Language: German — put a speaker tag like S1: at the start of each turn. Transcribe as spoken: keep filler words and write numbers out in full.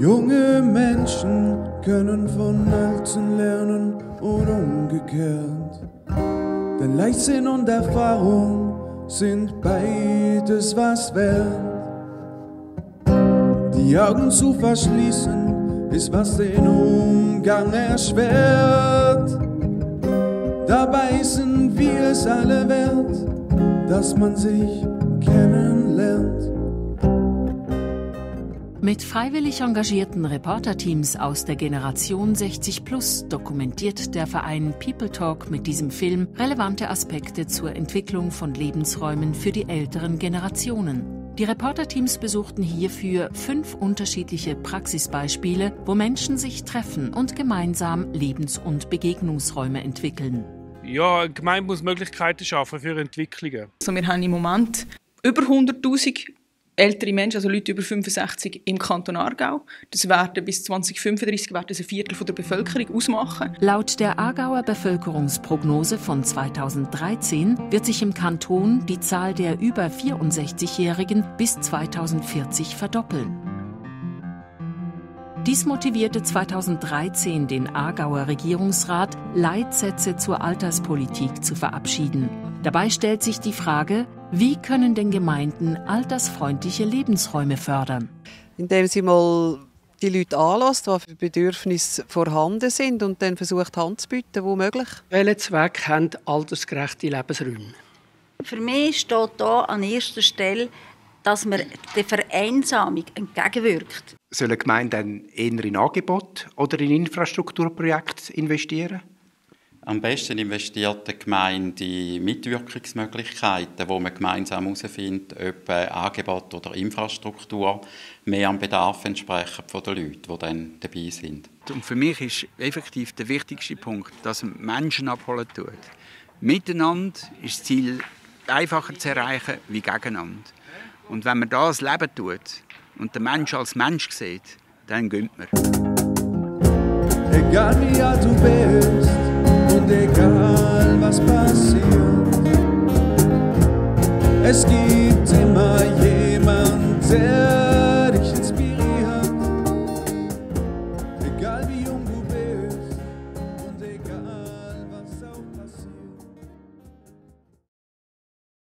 S1: Junge Menschen können von Alten lernen oder umgekehrt. Denn Leichtsinn und Erfahrung sind beides was wert. Die Augen zu verschließen ist, was den Umgang erschwert. Dabei sind wir es alle wert, dass man sich kennenlernt.
S2: Mit freiwillig engagierten Reporterteams aus der Generation sechzig plus dokumentiert der Verein People Talk mit diesem Film relevante Aspekte zur Entwicklung von Lebensräumen für die älteren Generationen. Die Reporterteams besuchten hierfür fünf unterschiedliche Praxisbeispiele, wo Menschen sich treffen und gemeinsam Lebens- und Begegnungsräume entwickeln.
S3: Ja, eine Gemeinde muss Möglichkeiten schaffen für Entwicklungen.
S4: Also wir haben im Moment über hunderttausend ältere Menschen, also Leute über fünfundsechzig im Kanton Aargau. Das werden bis zwanzig fünfunddreißig werden ein Viertel der Bevölkerung ausmachen.
S2: Laut der Aargauer Bevölkerungsprognose von zweitausenddreizehn wird sich im Kanton die Zahl der über vierundsechzigjährigen bis zweitausendvierzig verdoppeln. Dies motivierte zweitausenddreizehn den Aargauer Regierungsrat, Leitsätze zur Alterspolitik zu verabschieden. Dabei stellt sich die Frage, wie können denn Gemeinden altersfreundliche Lebensräume fördern?
S5: Indem sie mal die Leute anlässt, was für Bedürfnisse vorhanden sind und dann versucht, Hand zu bieten, wo möglich.
S6: Welchen Zweck haben altersgerechte Lebensräume?
S7: Für mich steht hier an erster Stelle, dass man der Vereinsamung entgegenwirkt.
S8: Sollen Gemeinden eher in Angebot oder in Infrastrukturprojekte investieren?
S9: Am besten investiert die Gemeinde in Mitwirkungsmöglichkeiten, wo man gemeinsam herausfindet, ob Angebot oder Infrastruktur mehr am Bedarf entsprechen von den Leuten, die dann dabei sind.
S10: Und für mich ist effektiv der wichtigste Punkt, dass man Menschen abholen tut. Miteinander ist das Ziel einfacher zu erreichen wie gegeneinander. Und wenn man das Leben tut und den Menschen als Mensch sieht, dann gönnt man.
S1: Egal wie alt du bist und egal was passiert, es gibt